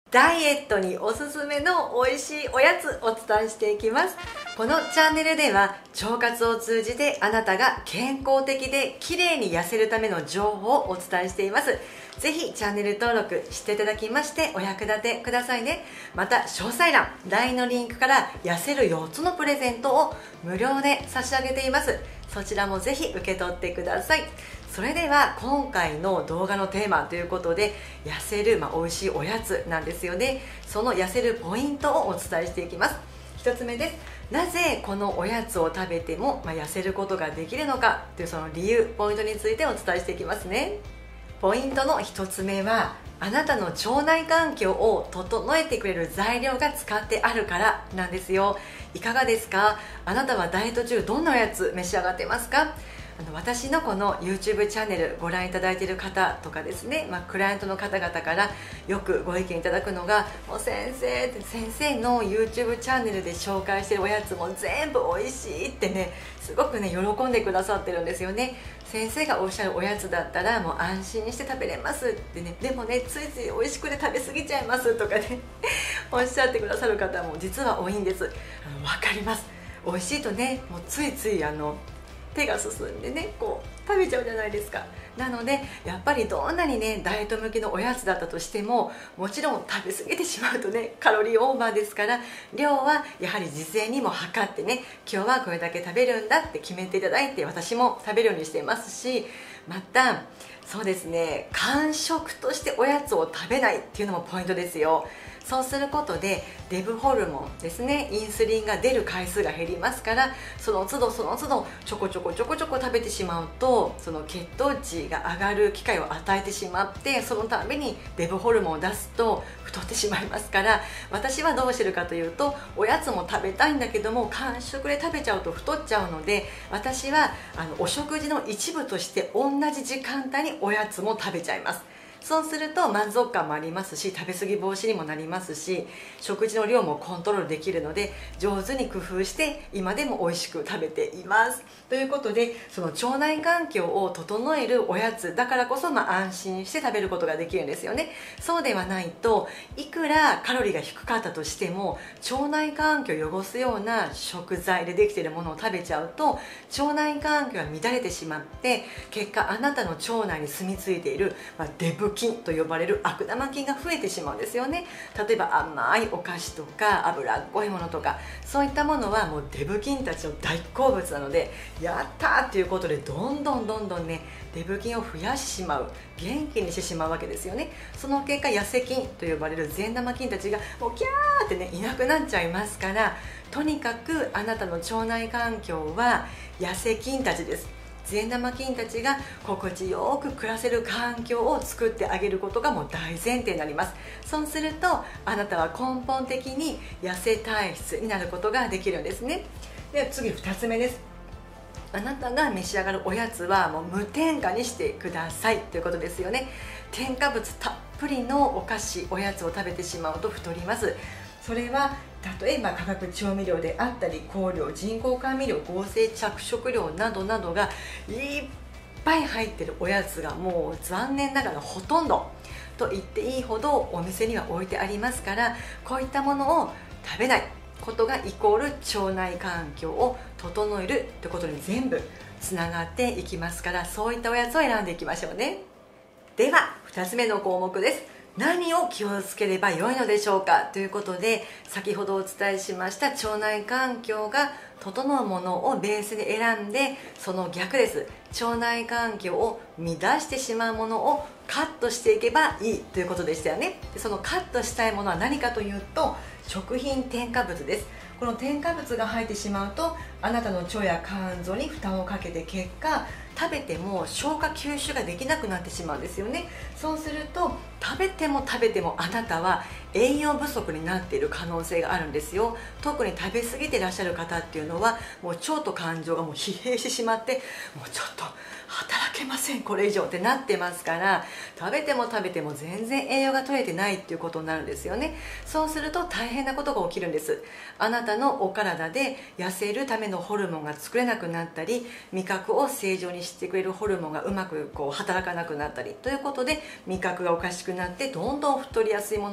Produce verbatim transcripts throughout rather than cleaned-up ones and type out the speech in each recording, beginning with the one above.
ダイエットにおすすめの美味しいおやつお伝えしていきます。このチャンネルでは腸活を通じてあなたが健康的で綺麗に痩せるための情報をお伝えしています。ぜひチャンネル登録していただきましてお役立てくださいね。また詳細欄 ライン のリンクから痩せるよっつのプレゼントを無料で差し上げています。そちらもぜひ受け取ってください。それでは今回の動画のテーマということで、痩せる、まあ、美味しいおやつなんですよね。その痩せるポイントをお伝えしていきます。ひとつめです。なぜこのおやつを食べても、まあ、痩せることができるのかというその理由、ポイントについてお伝えしていきますね。ポイントのひとつめは、あなたの腸内環境を整えてくれる材料が使ってあるからなんですよ。いかがですか？あなたはダイエット中どんなおやつ召し上がってますか？あの私のこの YouTube チャンネルご覧いただいている方とかですね、まあ、クライアントの方々からよくご意見いただくのが、もう先生って先生の YouTube チャンネルで紹介しているおやつも全部美味しいってね、すごくね喜んでくださってるんですよね。先生がおっしゃるおやつだったらもう安心して食べれますってね、でもねついつい美味しくて食べ過ぎちゃいますとかねおっしゃってくださる方も実は多いんです。あの分かります。美味しいとね、もうついついあの手が進んでね、こう食べちゃうじゃないですか。なのでやっぱりどんなにねダイエット向きのおやつだったとしても、もちろん食べ過ぎてしまうとねカロリーオーバーですから、量はやはり事前にも測ってね、今日はこれだけ食べるんだって決めていただいて、私も食べるようにしていますし、またそうですね、間食としておやつを食べないっていうのもポイントですよ。そうすることでデブホルモンですね、インスリンが出る回数が減りますから、その都度その都度ちょこちょこちょこちょこ食べてしまうと、その血糖値が上がる機会を与えてしまって、そのためにデブホルモンを出すと太ってしまいますから、私はどうしてるかというと、おやつも食べたいんだけども間食で食べちゃうと太っちゃうので、私はあのお食事の一部として同じ時間帯におやつも食べちゃいます。そうすると満足感もありますし、食べ過ぎ防止にもなりますし、食事の量もコントロールできるので、上手に工夫して今でも美味しく食べています。ということで、その腸内環境を整えるおやつだからこそ、まあ、安心して食べることができるんですよね。そうではないと、いくらカロリーが低かったとしても腸内環境を汚すような食材でできているものを食べちゃうと、腸内環境が乱れてしまって、結果あなたの腸内に住み着いている、まあ、デブ菌と呼ばれる悪玉菌が増えてしまうんですよね。例えば甘いお菓子とか脂っこいものとか、そういったものはもうデブ菌たちの大好物なので、やったーということでどんどんどんどんねデブ菌を増やしてしまう、元気にしてしまうわけですよね。その結果痩せ菌と呼ばれる善玉菌たちがもうキャーってねいなくなっちゃいますから、とにかくあなたの腸内環境は痩せ菌たちです。善玉菌たちが心地よく暮らせる環境を作ってあげることがもう大前提になります。そうするとあなたは根本的に痩せ体質になることができるんですね。では次ふたつめです。あなたが召し上がるおやつはもう無添加にしてくださいということですよね。添加物たっぷりのお菓子おやつを食べてしまうと太ります。それは例えば化学調味料であったり、香料、人工甘味料、合成着色料などなどがいっぱい入ってるおやつがもう残念ながらほとんどと言っていいほどお店には置いてありますから、こういったものを食べないことがイコール腸内環境を整えるということに全部つながっていきますから、そういったおやつを選んでいきましょうね。ではふたつめの項目です。何を気をつければよいのでしょうかということで、先ほどお伝えしました腸内環境が整うものをベースで選んで、その逆です。腸内環境を乱してしまうものをカットしていけばいいということでしたよね。でそのカットしたいものは何かというと、食品添加物です。この添加物が入ってしまうと、あなたの腸や肝臓に負担をかけて、結果食べても消化吸収ができなくなってしまうんですよね。そうすると食べても食べてもあなたは栄養不足になっている可能性があるんですよ。特に食べ過ぎていらっしゃる方っていうのは、もう腸と肝臓がもう疲弊してしまって、もうちょっと働けませんこれ以上ってなってますから、食べても食べても全然栄養が取れてないっていうことになるんですよね。そうすると大変なことが起きるんです。あなたのお体で痩せるためのホルモンが作れなくなったり、味覚を正常にしてくれるホルモンがうまくこう働かなくなったりということで、味覚がおかしくなってどんどん太りやすいものが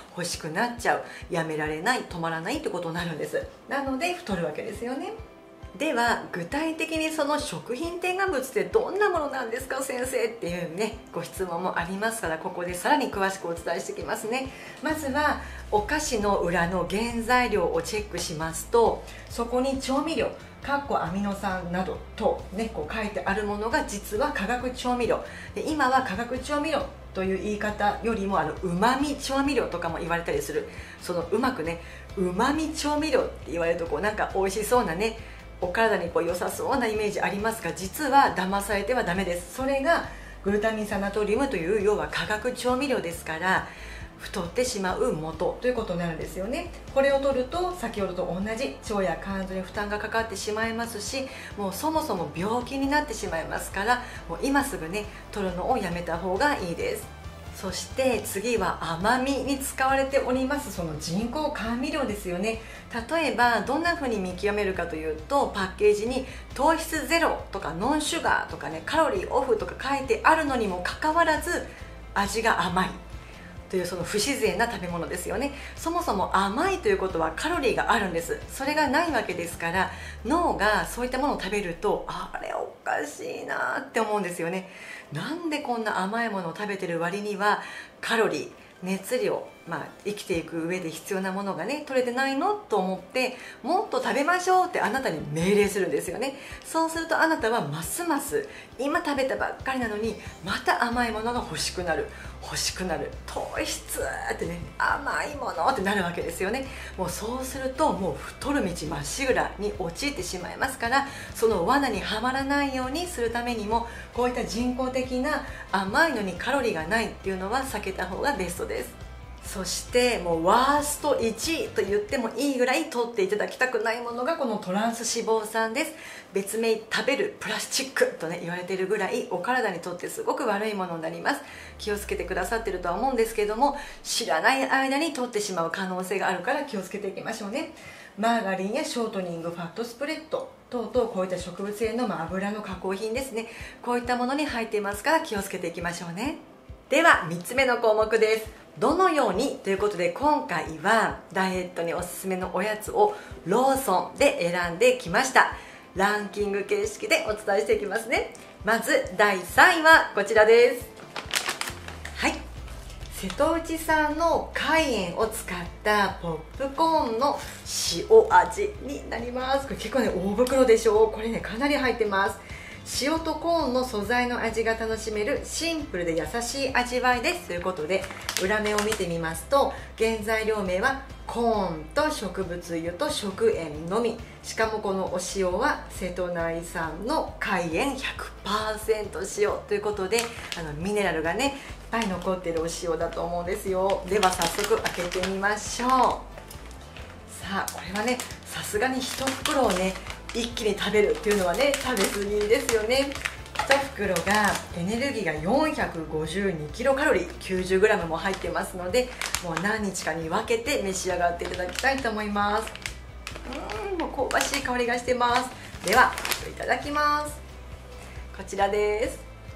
欲しくなっちゃう、やめられない、止まらないってことになるんです。なので太るわけですよね。では具体的にその食品添加物ってどんなものなんですか先生っていうねご質問もありますから、ここでさらに詳しくお伝えしていきますね。まずはお菓子の裏の原材料をチェックしますと、そこに調味料かっこアミノ酸などと、ね、こう書いてあるものが実は化学調味料で、今は化学調味料という言い方よりもあのうまみ調味料とかも言われたりする、そのうまくねうまみ調味料って言われるとこうなんか美味しそうなねお体にこう良さそうなイメージありますが、実は騙されてはダメです。それがグルタミン酸ナトリウムという要は化学調味料ですから、太ってしまう元ということになるんですよね。これを取ると先ほどと同じ腸や肝臓に負担がかかってしまいますし、もうそもそも病気になってしまいますから、もう今すぐね取るのをやめた方がいいです。そして次は甘みに使われておりますその人工甘味料ですよね。例えばどんな風に見極めるかというと、パッケージに糖質ゼロとかノンシュガーとかねカロリーオフとか書いてあるのにもかかわらず味が甘いというその不自然な食べ物ですよね。そもそも甘いということはカロリーがあるんです。それがないわけですから、脳がそういったものを食べるとあれおかしいなって思うんですよね。なんでこんな甘いものを食べてる割にはカロリー、熱量、まあ、生きていく上で必要なものがね取れてないのと思って、もっと食べましょうってあなたに命令するんですよね。そうするとあなたはますます今食べたばっかりなのにまた甘いものが欲しくなる欲しくなる、糖質ってね甘いものってなるわけですよね。もうそうするともう太る道まっしぐらに陥ってしまいますから、その罠にはまらないようにするためにもこういった人工的な甘いのにカロリーがないっていうのは避けた方がベストです。そしてもうワーストいちいと言ってもいいぐらい取っていただきたくないものがこのトランス脂肪酸です。別名食べるプラスチックとね言われているぐらいお体にとってすごく悪いものになります。気をつけてくださってるとは思うんですけれども、知らない間に取ってしまう可能性があるから気をつけていきましょうね。マーガリンやショートニング、ファットスプレッド等々こういった植物性のまあ油の加工品ですね、こういったものに入っていますから気をつけていきましょうね。ではみっつめの項目です。どのようにということで、今回はダイエットにおすすめのおやつをローソンで選んできました。ランキング形式でお伝えしていきますね。まずだいさんいはこちらです。はい、瀬戸内産の海塩を使ったポップコーンの塩味になります。これ結構ね大袋でしょう。これねかなり入ってます。塩とコーンの素材の味が楽しめるシンプルで優しい味わいですということで、裏面を見てみますと原材料名はコーンと植物油と食塩のみ。しかもこのお塩は瀬戸内産の海塩 ひゃくパーセント 塩ということで、あのミネラルがねいっぱい残っているお塩だと思うんですよ。では早速開けてみましょう。さあこれはねさすがにいち袋をね一気に食べるっていうのはね食べ過ぎですよね。いち袋がエネルギーがよんひゃくごじゅうにキロカロリー きゅうじゅうグラム も入ってますので、もう何日かに分けて召し上がっていただきたいと思います。うーんもう香ばしい香りがしてます。ではいただきます。こちらです。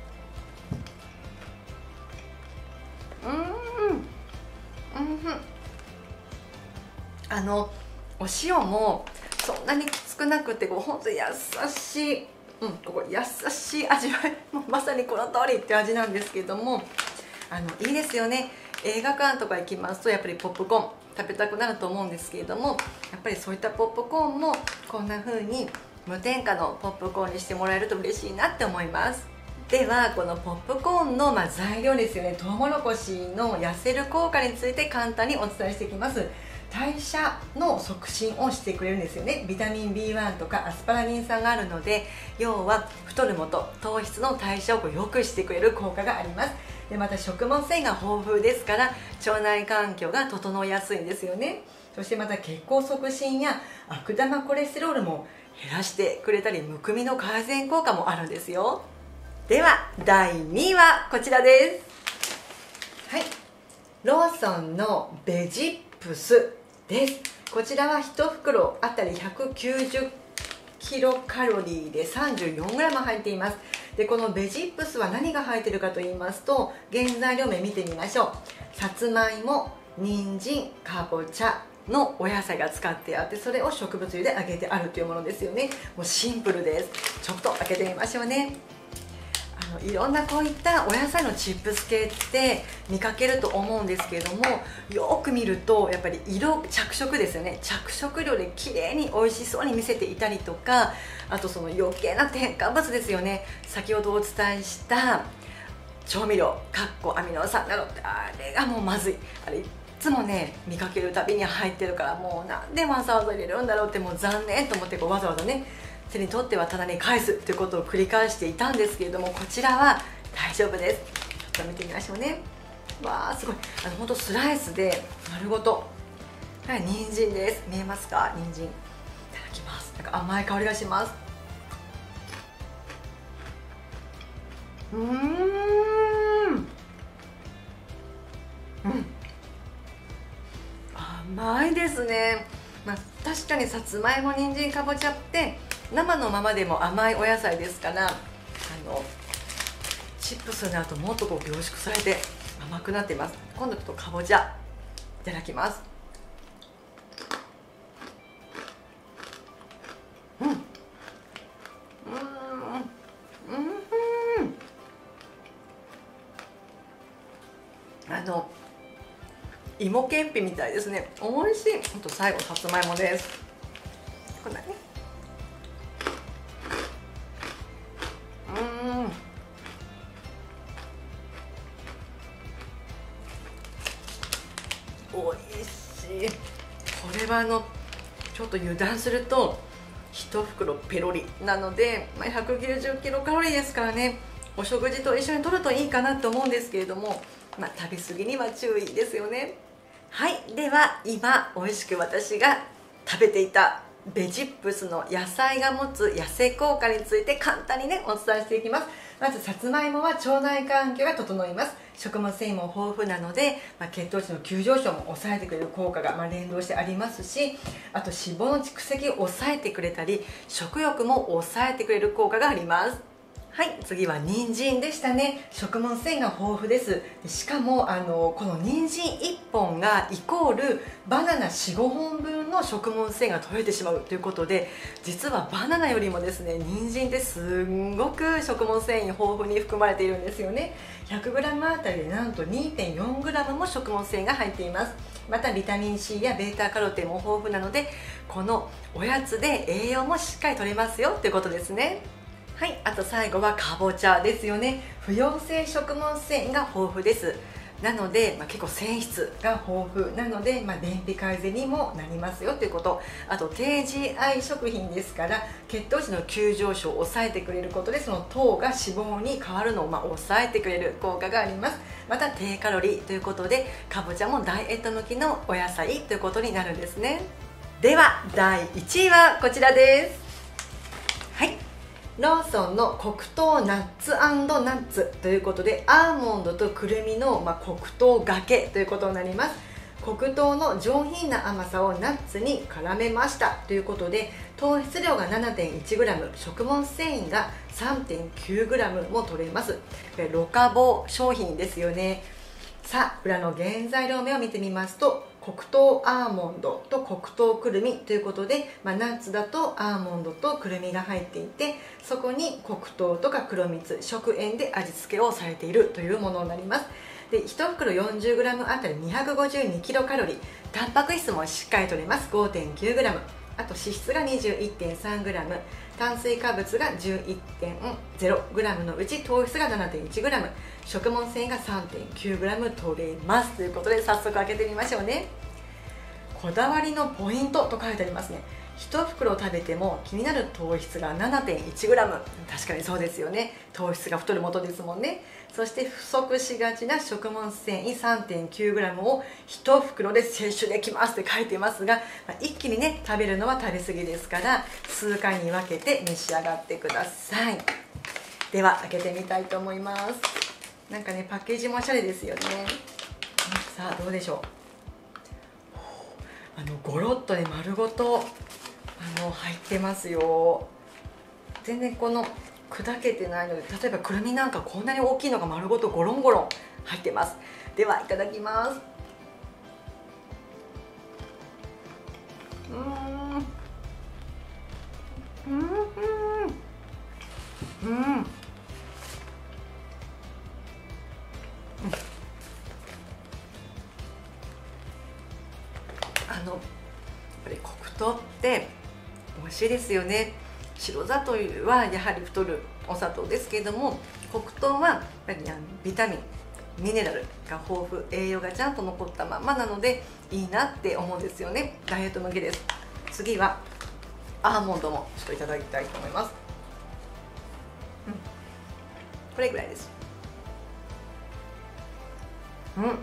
うーんうんあのお塩もそんなに少なくてこう本当に優しい、うん、ここ優しい味わい、もうまさにこの通りって味なんですけども、あのいいですよね。映画館とか行きますとやっぱりポップコーン食べたくなると思うんですけれども、やっぱりそういったポップコーンもこんな風に無添加のポップコーンにしてもらえると嬉しいなって思います。ではこのポップコーンのまあ材料ですよね。トウモロコシの痩せる効果について簡単にお伝えしていきます。代謝の促進をしてくれるんですよね。ビタミン ビーワン とかアスパラギン酸があるので、要は太る元糖質の代謝をこう良くしてくれる効果があります。でまた食物繊維が豊富ですから腸内環境が整いやすいんですよね。そしてまた血行促進や悪玉コレステロールも減らしてくれたり、むくみの改善効果もあるんですよ。ではだいにいはこちらです。はい、ローソンのベジップスです。こちらはいち袋あたりひゃくきゅうじゅうキロカロリーで さんじゅうよんグラム 入っています。でこのベジップスは何が入っているかと言いますと、原材料名見てみましょう。さつまいも、 人参、かぼちゃのお野菜が使ってあって、それを植物油で揚げてあるというものですよね。もうシンプルです。ちょっと開けてみましょうね。あのいろんなこういったお野菜のチップス系って見かけると思うんですけれども、よく見るとやっぱり色着色ですよね。着色料で綺麗に美味しそうに見せていたりとか、あとその余計な添加物ですよね。先ほどお伝えした調味料かっこアミノ酸などって、あれがもうまずい。あれいつもね見かけるたびに入ってるから、もうなんでわざわざ入れるんだろうって、もう残念と思って、こうわざわざね手に取っては棚に返すということを繰り返していたんですけれども、こちらは大丈夫です。ちょっと見てみましょうね。わーすごい、あの本当スライスで丸ごと、はい、人参です。見えますか？人参いただきます。なんか甘い香りがします。うーん、うん、甘いですね。まあ、確かにさつまいも、人参、かぼちゃって生のままでも甘いお野菜ですから、あのチップスになるともっとこう凝縮されて甘くなっています。今度ちょっとかぼちゃいただきます。うん、うん、うん、あの芋けんぴみたいですね。美味しい。あと最後さつまいもです。こんなね。うん、美味しい。これはあのちょっと油断するといち袋ペロリなので、まあ、ひゃくきゅうじゅうキロカロリーですからね、お食事と一緒に摂るといいかなと思うんですけれども、まあ、食べ過ぎには注意ですよね。はい、では今美味しく私が食べていたベジップスの野菜が持つ痩せ効果について簡単にねお伝えしていきます。まずさつまいもは腸内環境が整います。食物繊維も豊富なので、まあ、血糖値の急上昇も抑えてくれる効果が、まあ、連動してありますし、あと脂肪の蓄積を抑えてくれたり、食欲も抑えてくれる効果があります。はい、次は人参でしたね。食物繊維が豊富です。しかもあのこの人参いっぽんがイコールバナナ よん、ごほんぶんの食物繊維が取れてしまうということで、実はバナナよりもですね、人参ってすんごく食物繊維豊富に含まれているんですよね。 ひゃくグラム あたりでなんと にてんよんグラム も食物繊維が入っています。またビタミン シー やベータカロテンも豊富なので、このおやつで栄養もしっかり取れますよということですね。はい、あと最後はかぼちゃですよね。不溶性食物繊維が豊富です。なので、まあ、結構繊維質が豊富なので、まあ、便秘改善にもなりますよということ。あと低 ジーアイ 食品ですから、血糖値の急上昇を抑えてくれることで、その糖が脂肪に変わるのをまあ抑えてくれる効果があります。また低カロリーということで、かぼちゃもダイエット向きのお野菜ということになるんですね。ではだいいちいはこちらです。はい、ローソンの黒糖ナッツ&ナッツということで、アーモンドとくるみの、まあ、黒糖がけということになります。黒糖の上品な甘さをナッツに絡めましたということで、糖質量が ななてんいちグラム、 食物繊維が さんてんきゅうグラム も取れます。ロカボ商品ですよね。さあ、裏の原材料名を見てみますと、黒糖アーモンドと黒糖くるみということで、まあ、ナッツだとアーモンドとくるみが入っていて、そこに黒糖とか黒蜜、食塩で味付けをされているというものになります。でいち袋 よんじゅうグラム あたり にひゃくごじゅうにキロカロリー、タンパク質もしっかり取れます。 ごてんきゅうグラム、 あと脂質が にじゅういってんさんグラム、 炭水化物が じゅういってんゼログラム のうち糖質が ななてんいちグラム、 食物繊維が さんてんきゅうグラム 取れますということで、早速開けてみましょうね。こだわりのポイントと書いてありますね。いち袋食べても気になる糖質が ななてんいちグラム、 確かにそうですよね。糖質が太る元ですもんね。そして不足しがちな食物繊維 さんてんきゅうグラム をいち袋で摂取できますって書いてますが、一気にね食べるのは食べ過ぎですから、数回に分けて召し上がってください。では開けてみたいと思います。なんかねパッケージもおしゃれですよね。さあどうでしょう。あのゴロッとね丸ごとあの入ってますよ。全然この砕けてないので、例えばくるみなんかこんなに大きいのが丸ごとゴロンゴロン入ってます。ではいただきます。 うんうんうんあのやっぱり黒糖って美味しいですよね。白砂糖はやはり太るお砂糖ですけれども、黒糖はやっぱりビタミンミネラルが豊富、栄養がちゃんと残ったままなのでいいなって思うんですよね。ダイエット向けです。次はアーモンドもちょっといただきたいと思います。うん、これぐらいです。うん、こ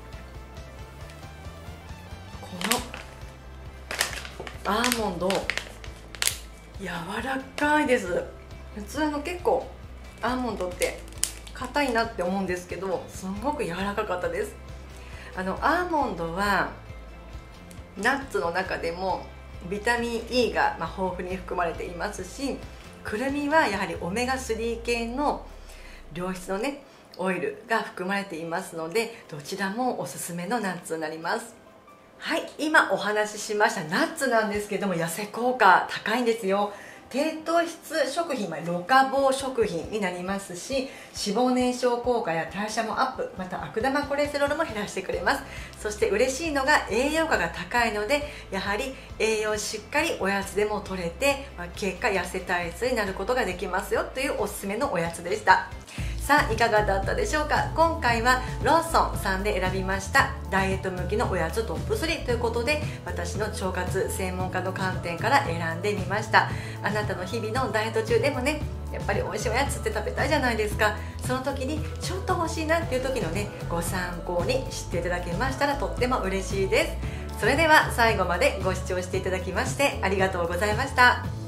のアーモンド柔らかいです。普通の結構アーモンドって硬いなって思うんですけど、すごく柔らかかったです。あのアーモンドはナッツの中でもビタミン E がまあ豊富に含まれていますし、くるみはやはりオメガスリー系の良質のねオイルが含まれていますので、どちらもおすすめのナッツになります。はい、今お話ししましたナッツなんですけども、痩せ効果高いんですよ。低糖質食品、ロカボ食品になりますし、脂肪燃焼効果や代謝もアップ、また悪玉コレステロールも減らしてくれます。そして嬉しいのが栄養価が高いので、やはり栄養しっかりおやつでも取れて、まあ、結果痩せ体質になることができますよというおすすめのおやつでした。さあいかがだったでしょうか。今回はローソンさんで選びましたダイエット向きのおやつトップスリーということで、私の腸活専門家の観点から選んでみました。あなたの日々のダイエット中でもね、やっぱり美味しいおやつって食べたいじゃないですか。その時にちょっと欲しいなっていう時のねご参考にしていただけましたらとっても嬉しいです。それでは最後までご視聴していただきましてありがとうございました。